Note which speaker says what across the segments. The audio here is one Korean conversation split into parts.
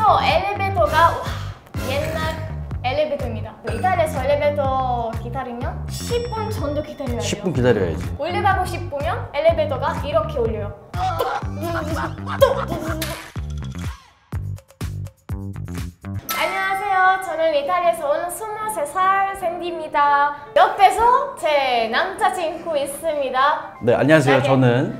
Speaker 1: 이탈리아에서 엘리베이터가 옛날 엘리베이터입니다. 이탈리아에서 엘리베이터 기다리면 10분 정도 기다려야 돼요.
Speaker 2: 10분 기다려야지.
Speaker 1: 올라가고 싶으면 엘리베이터가 이렇게 올려요. 안녕하세요. 저는 이탈리아에서 온 23살 샌디입니다. 옆에서 제 남자친구 있습니다.
Speaker 2: 네, 안녕하세요. 저는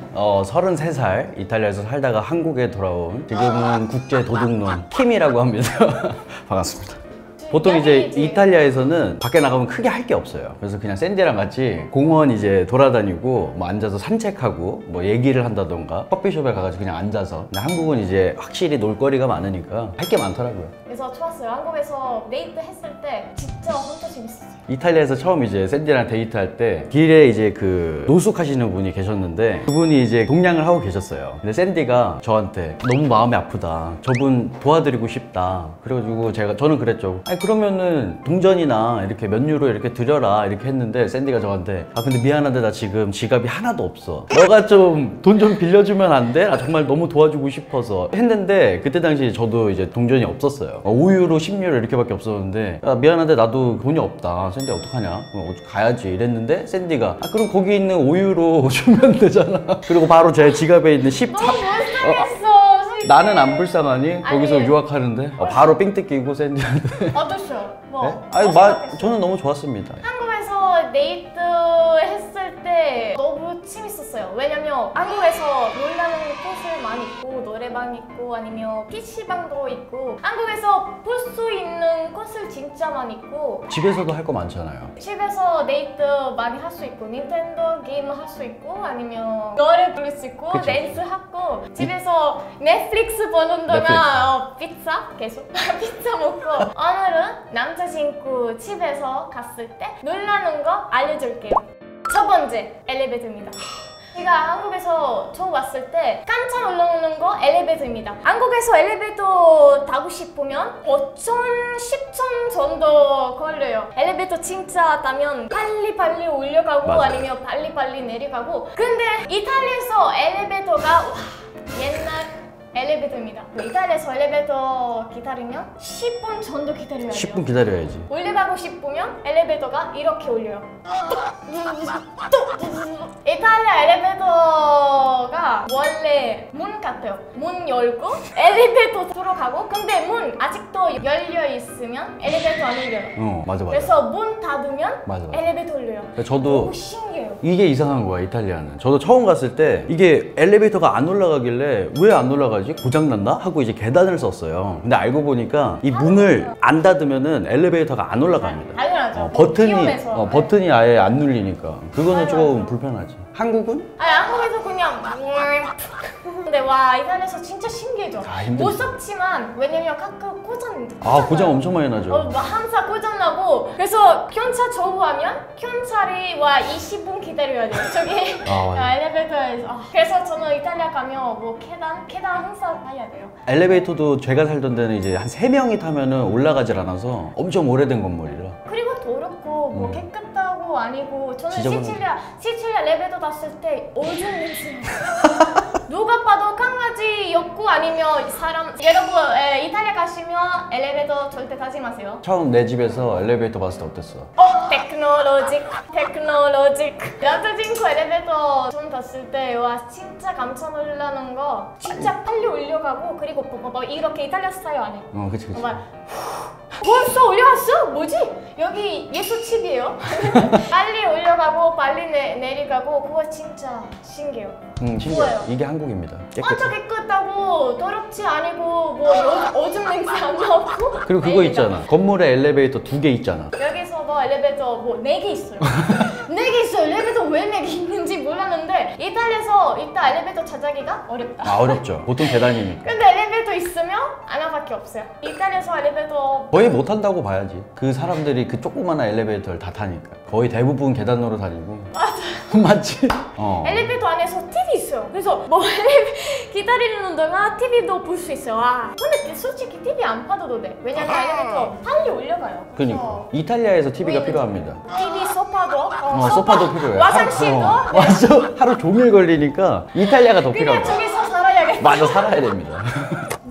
Speaker 2: 33살 이탈리아에서 살다가 한국에 돌아온 지금은 국제 도둑놈 킴이라고 합니다. 반갑습니다. 보통 이제 이탈리아에서는 밖에 나가면 크게 할 게 없어요. 그래서 그냥 샌디랑 같이 공원 이제 돌아다니고 뭐 앉아서 산책하고 뭐 얘기를 한다던가 커피숍에 가가지고 그냥 앉아서. 근데 한국은 이제 확실히 놀거리가 많으니까 할 게 많더라고요.
Speaker 1: 그래서 좋았어요. 한국에서 데이트 했을 때 진짜 혼자 재밌었어요.
Speaker 2: 이탈리아에서 처음 이제 샌디랑 데이트할 때 길에 이제 그 노숙하시는 분이 계셨는데 그분이 이제 동냥을 하고 계셨어요. 근데 샌디가 저한테 너무 마음이 아프다, 저분 도와드리고 싶다. 그래가지고 저는 그랬죠. 아니 그러면은 동전이나 이렇게 몇 유로 이렇게 드려라 이렇게 했는데 샌디가 저한테 아 근데 미안한데 나 지금 지갑이 하나도 없어, 너가 좀 돈 좀 빌려주면 안 돼? 나 정말 너무 도와주고 싶어서 했는데 그때 당시 저도 이제 동전이 없었어요. 5유로 10유로 이렇게밖에 없었는데 야, 미안한데 나도 돈이 없다, 샌디 어떡하냐? 가야지 이랬는데 샌디가 아 그럼 거기 있는 5유로 주면 되잖아. 그리고 바로 제 지갑에 있는 13
Speaker 1: 너무 불쌍했어.
Speaker 2: 나는 안 불쌍하니? 거기서
Speaker 1: 아니,
Speaker 2: 유학하는데 바로 삥 뜯기고 샌디한테.
Speaker 1: 어떠셔요? 뭐?
Speaker 2: 네? 아니 저는 너무 좋았습니다.
Speaker 1: 한국에서 데이트 했을 때 너무 재밌었어요. 왜냐면 한국에서 놀라는 곳을 많이 있고 노래방 있고 아니면 PC방도 있고 한국에서 볼 수 있는 곳을 진짜 많이 있고
Speaker 2: 집에서도 할 거 많잖아요.
Speaker 1: 집에서 데이트 많이 할 수 있고 닌텐도 게임 할 수 있고 아니면 노래 부를 수 있고
Speaker 2: 그쵸.
Speaker 1: 댄스 하고 집에서 넷플릭스 보는 동안 피자 계속 피자 먹고 오늘은 남자친구 집에서 갔을 때 놀라는 거 알려줄게요. 첫 번째 엘리베이터입니다. 제가 한국에서 처음 왔을 때 깜짝 놀라는 거 엘리베이터입니다. 한국에서 엘리베이터 타고 싶으면 5천, 10천 정도 걸려요. 엘리베이터 진짜 타면 빨리빨리 올라가고
Speaker 2: 맞아요.
Speaker 1: 아니면 빨리빨리 내려가고. 근데 이탈리아에서 엘리베이터가 옛날 엘리베이터입니다. 이탈리아에서 엘리베이터 기다리면 10분 정도 기다려야 돼요.
Speaker 2: 10분 기다려야지.
Speaker 1: 올라가고 싶으면 엘리베이터가 이렇게 올려요. 이탈리아 엘리베이터가 원래 문 같아요. 문 열고 엘리베이터 들어가고 근데 문 아직도 열려 있으면 엘리베이터 안 올려요.
Speaker 2: 맞아.
Speaker 1: 그래서 문 닫으면
Speaker 2: 맞아.
Speaker 1: 엘리베이터 올려요.
Speaker 2: 저도
Speaker 1: 너무 신기해요.
Speaker 2: 이게 이상한 거야 이탈리아는. 저도 처음 갔을 때 이게 엘리베이터가 안 올라가길래 왜 안 올라가지? 고장났나? 하고 이제 계단을 썼어요. 근데 알고 보니까 이 문을 안 닫으면은 엘리베이터가 안 올라갑니다.
Speaker 1: 당연하죠.
Speaker 2: 버튼이 버튼이 아예 안 눌리니까 그거는 조금 불편하지. 한국은?
Speaker 1: 아니 한국에서 그냥 근데 와 이탈리아에서 진짜 신기해져. 무섭지만 왜냐면 가끔 고장
Speaker 2: 고장 엄청 많이 나죠.
Speaker 1: 항상 고장 나고 그래서 경찰 조우하면 경찰이 와 20분 기다려야 돼요. 저기 엘리베이터에서. 그래서 저는 이탈리아 가면 뭐 계단 항상 타야 돼요.
Speaker 2: 엘리베이터도 제가 살던 데는 이제 한 3명이 타면은 올라가질 않아서 엄청 오래된 건물이라.
Speaker 1: 그리고 더럽고 뭐 깨끗하고 아니고 저는
Speaker 2: 지저분한...
Speaker 1: 시칠리아 엘리베이터 탔을 때 오줌 냄새 누가 봐도 강아지 였고 아니면 사람. 여러분 이탈리아 가시면 엘리베이터 절대 타지 마세요.
Speaker 2: 처음 내 집에서 엘리베이터 봤을 때 어땠어?
Speaker 1: 테크놀로직 남자친구 엘리베이터 처음 탔을 때 와 진짜 깜짝 놀라는 거 진짜 빨리 올려가고 그리고 이렇게 이탈리아 스타일 안 해.
Speaker 2: 그치.
Speaker 1: 벌써 올라왔어? 뭐지? 여기 예수집이에요? 빨리 올라가고 빨리 내려가고 그거 진짜 신기해요.
Speaker 2: 신기해요. 이게 한국입니다.
Speaker 1: 완전 깨끗하고 더럽지 않고 뭐 오줌 냄새 안 나고.
Speaker 2: 그리고 그거 있잖아. 건물에 엘리베이터 2개 있잖아.
Speaker 1: 여기서도 엘리베이터 뭐 4개 있어요. 4개 있어요. 엘리베이터 왜 4개 있는지 몰랐는데 이탈리아에서 이따 엘리베이터 찾아기가 어렵다.
Speaker 2: 어렵죠. 보통 계단이니까.
Speaker 1: 근데 엘리베이터 있으면 하나밖에 없어요. 이탈리아에서 엘리베이터
Speaker 2: 거의 못 탄다고 봐야지. 그 사람들이 그 조그마한 엘리베이터를 다 타니까. 거의 대부분 계단으로 다니고. 맞지?
Speaker 1: 엘리베이터 안에서 TV 있어요. 그래서 뭐 기다리는 동안 TV도 볼 수 있어요. 근데 솔직히 TV 안 봐도 돼. 왜냐면 엘리베이터 빨리 올려가요.
Speaker 2: 그러니까 이탈리아에서 TV가 필요합니다.
Speaker 1: TV, 소파도
Speaker 2: 소파도 필요해.
Speaker 1: 화장실도
Speaker 2: 맞아. 하루 종일 걸리니까 이탈리아가 더
Speaker 1: 그냥
Speaker 2: 필요하다.
Speaker 1: 저기서 살아야겠다.
Speaker 2: 맞아, 살아야 됩니다.
Speaker 1: 두 번째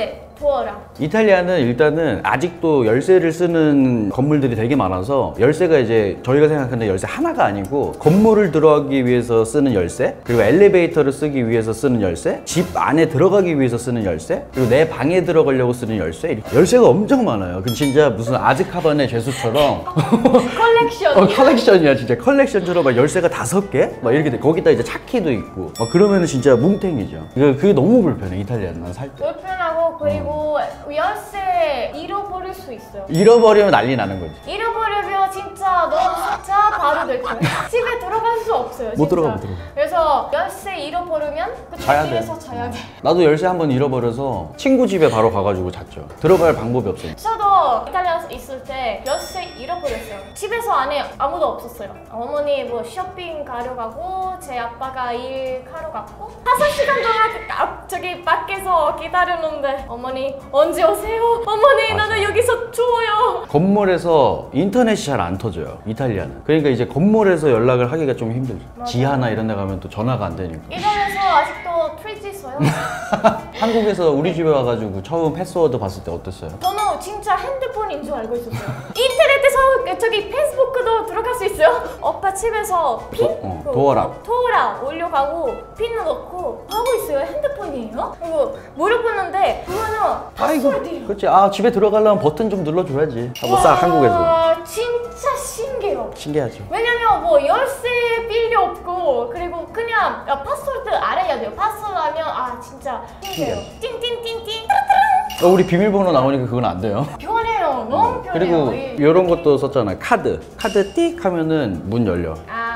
Speaker 1: 번째, 도어라.
Speaker 2: 이탈리아는 일단은 아직도 열쇠를 쓰는 건물들이 되게 많아서 열쇠가 이제 저희가 생각하는 열쇠 하나가 아니고 건물을 들어가기 위해서 쓰는 열쇠, 그리고 엘리베이터를 쓰기 위해서 쓰는 열쇠, 집 안에 들어가기 위해서 쓰는 열쇠, 그리고 내 방에 들어가려고 쓰는 열쇠, 이렇게 열쇠가 엄청 많아요. 그 진짜 무슨 아즈카반의 죄수처럼
Speaker 1: 컬렉션.
Speaker 2: 컬렉션이야. 진짜 컬렉션처럼 막 열쇠가 5개? 막 이렇게 돼. 거기다 이제 차키도 있고 막 그러면은 진짜 뭉탱이죠. 그게 너무 불편해. 이탈리아는 난 살 때.
Speaker 1: 불편하고 그리고 열쇠 잃어버릴 수 있어요.
Speaker 2: 잃어버리면 난리 나는 거지.
Speaker 1: 잃어버리면 진짜 너무 진짜 바로 될 거예요. 집에 들어갈 수 없어요.
Speaker 2: 못
Speaker 1: 진짜.
Speaker 2: 들어가.
Speaker 1: 그래서 열쇠 잃어버리면 그
Speaker 2: 자야 돼.
Speaker 1: 집에서 자야 돼.
Speaker 2: 나도 열쇠 한번 잃어버려서 친구 집에 바로 가가지고 잤죠. 들어갈 방법이 없어요.
Speaker 1: 저도 이탈리아에 있을 때 열쇠 잃어버렸어요. 집에서 안에 아무도 없었어요. 어머니 뭐 쇼핑 가러 가고 제 아빠가 일 가러 갔고 5시간 동안 저기 밖에서 기다렸는데 어머니 언제 오세요? 어머니
Speaker 2: 맞아.
Speaker 1: 나는 여기서 추워요.
Speaker 2: 건물에서 인터넷이 잘 안 터져요. 이탈리아는. 그러니까 이제 건물에서 연락을 하기가 좀 힘들죠.
Speaker 1: 맞아.
Speaker 2: 지하나 이런 데 가면 또 전화가 안 되니까.
Speaker 1: 이탈리아에서 아직도 3G 써요?
Speaker 2: 한국에서 우리 집에 와가지고 처음 패스워드 봤을 때 어땠어요?
Speaker 1: 저는 진짜 핸드폰인 줄 알고 있었어요. 인터넷에서 저기 페이스북도 들어갈 수 있어요? 오빠 집에서 핀? 도어라 올려가고 핀 넣고 하고 있어요. 핸드폰이에요? 그리고 물어보는데 그거는 파스워드예요.
Speaker 2: 그렇지. 집에 들어가려면 버튼 좀 눌러줘야지. 하고 싹 한국에서.
Speaker 1: 진짜 신기해요.
Speaker 2: 신기하죠.
Speaker 1: 왜냐면 뭐 열쇠 필요 없고 그리고 그냥 파스워드 알아야 돼요. 파스워드 알면 진짜 신기해요. 띵띵띵띵
Speaker 2: 우리 비밀번호 나오니까 그건 안 돼요.
Speaker 1: 편해요. 너무 편해요.
Speaker 2: 그리고 이런 것도 썼잖아요. 카드 띡 하면은 문 열려.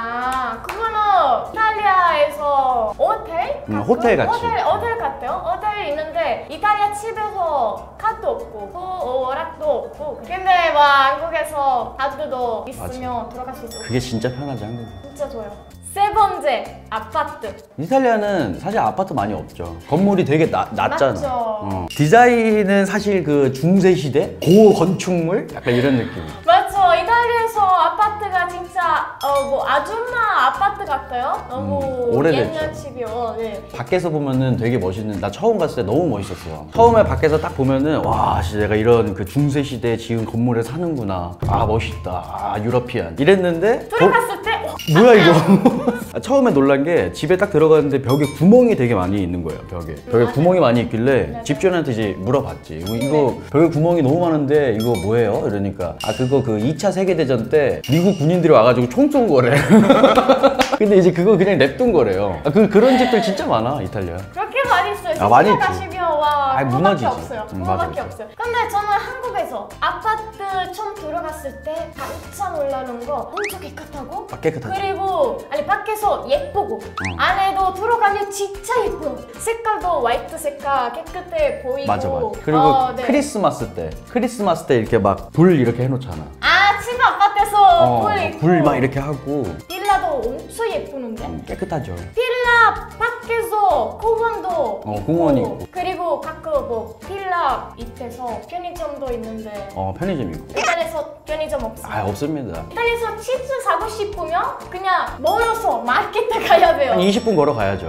Speaker 1: 그거는 이탈리아에서 호텔?
Speaker 2: 호텔 같이.
Speaker 1: 호텔 같아요. 호텔 있는데 이탈리아 집에서 카드 없고 오락도 없고 근데 막 한국에서 카드도 있으면 들어갈 수 있어요.
Speaker 2: 그게 진짜 편하지 한국은.
Speaker 1: 진짜 좋아요. 세 번째, 아파트.
Speaker 2: 이탈리아는 사실 아파트 많이 없죠. 건물이 되게 낮잖아.
Speaker 1: 맞죠.
Speaker 2: 디자인은 사실 그 중세 시대 고건축물 약간 이런 느낌.
Speaker 1: 맞죠. 이탈리아에서 아파트가 진짜 뭐 아줌마 아파트 같아요. 너무
Speaker 2: 오래됐죠.
Speaker 1: 옛날 집이요. 네.
Speaker 2: 밖에서 보면은 되게 멋있는. 나 처음 갔을 때 너무 멋있었어요. 처음에 밖에서 딱 보면은 와, 진짜 내가 이런 그 중세 시대에 지은 건물에 사는구나. 멋있다. 유러피안. 이랬는데
Speaker 1: 들어갔을 때
Speaker 2: 뭐야 이거? 처음에 놀란 게 집에 딱 들어갔는데 벽에 구멍이 되게 많이 있는 거예요. 벽에 구멍이 많이 있길래
Speaker 1: 맞아요.
Speaker 2: 집주인한테 이제 물어봤지. 이거 벽에 구멍이 너무 많은데 이거 뭐예요? 이러니까 그거 그 2차 세계대전 때 미국 군인들이 와가지고 총 쏜 거래. 근데 이제 그거 그냥 냅둔 거래요. 그런 집들 진짜 많아 이탈리아.
Speaker 1: 그렇게 많이 있어요.
Speaker 2: 많이
Speaker 1: 진짜
Speaker 2: 있지.
Speaker 1: 가시면 와 그거밖에
Speaker 2: 무너지지.
Speaker 1: 없어요. 그거밖에
Speaker 2: 맞아.
Speaker 1: 없어요. 근데 저는 한국에서 아파트 처음 들어갔을 때 깜짝 놀라는 거 엄청 깨끗하고
Speaker 2: 깨끗하죠.
Speaker 1: 그리고 밖에서 예쁘고 안에도 들어가면 진짜 예뻐요. 색깔도 화이트 색깔 깨끗해 보이고
Speaker 2: 맞아. 그리고
Speaker 1: 네.
Speaker 2: 크리스마스 때 이렇게 막 불 이렇게 해놓잖아.
Speaker 1: 집 아파트에서 불 있고
Speaker 2: 불 막 이렇게 하고
Speaker 1: 빌라도 엄청 예쁘는데
Speaker 2: 깨끗하죠.
Speaker 1: 빌라 밖에서 공원도
Speaker 2: 공원이
Speaker 1: 있고,
Speaker 2: 있고.
Speaker 1: 그리고 가끔 뭐 빌라 밑에서 편의점도 있는데
Speaker 2: 편의점 있고.
Speaker 1: 이탈리아에서 편의점 없어요.
Speaker 2: 없습니다.
Speaker 1: 이탈리아에서 치즈 사고 싶으면 그냥 멀어서 마켓에 가야 돼요.
Speaker 2: 한 20분 걸어가야죠.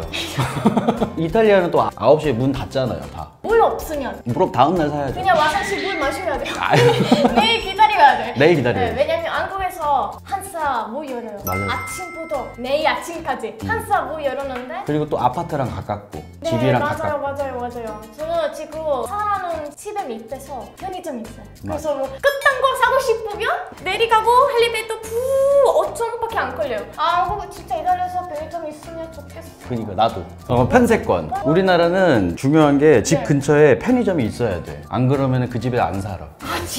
Speaker 2: 이탈리아는 또 9시에 문 닫잖아요, 다.
Speaker 1: 물 없으면
Speaker 2: 그럼 다음날 사야죠.
Speaker 1: 그냥 화장실 물 마셔야 돼요. 내일 기다려야 돼.
Speaker 2: 내일 기다려요.
Speaker 1: 네, 왜냐면 한국에서 한사 문 열어요.
Speaker 2: 맞아요.
Speaker 1: 아침부터 내일 아침까지 한사 문 열었는데
Speaker 2: 그리고 또 아파트랑 가깝고 집이랑 가깝고.
Speaker 1: 맞아요. 저는 지금 살아가는 집에 밑에서 편의점 있어요. 그래서 뭐 끝난 거 사고 싶으면 내리가고 엘리베이터 푸 5천원밖에 안 걸려요. 한국 진짜 이탈리아에서 편의점 있으면 좋겠어.
Speaker 2: 그러니까 나도. 편세권. 우리나라는 중요한 게 집
Speaker 1: 네.
Speaker 2: 근처에 편의점이 있어야 돼. 안 그러면 그 집에 안 살아.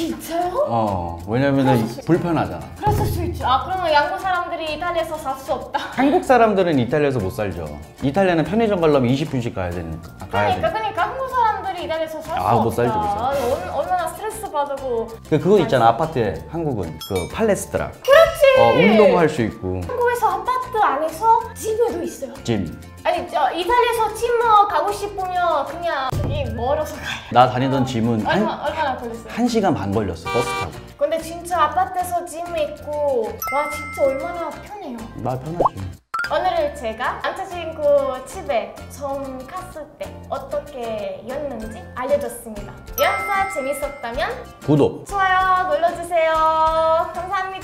Speaker 1: 진짜요?
Speaker 2: 왜냐면은 불편하잖아.
Speaker 1: 그랬을 수 있죠. 그러면 양국 사람들이 이탈리아에서 살 수 없다.
Speaker 2: 한국 사람들은 이탈리아에서 못 살죠. 이탈리아는 편의점 가려면 20분씩 가야 되니까.
Speaker 1: 그러니까 한국 사람들이 이탈리아에서 살 수 없다.
Speaker 2: 못 살죠.
Speaker 1: 얼마나 스트레스 받고.
Speaker 2: 그거 있잖아, 아파트에. 한국은 그 팔레스트라.
Speaker 1: 그렇지.
Speaker 2: 운동할 수 있고.
Speaker 1: 한국에서 아파트 안에서 짐도 있어요.
Speaker 2: 짐.
Speaker 1: 이탈리아에서 짐 가고 싶으면 그냥 여기 멀어서 가요.
Speaker 2: 나 다니던 짐은
Speaker 1: 얼마나 걸렸어요?
Speaker 2: 1시간 반 걸렸어, 버스 타고.
Speaker 1: 근데 진짜 아파트에서 짐 있고 와 진짜 얼마나 편해요.
Speaker 2: 나 편하지.
Speaker 1: 오늘 제가 남자친구 집에 처음 갔을 때 어떻게 였는지 알려줬습니다. 영상 재밌었다면
Speaker 2: 구독!
Speaker 1: 좋아요 눌러주세요. 감사합니다.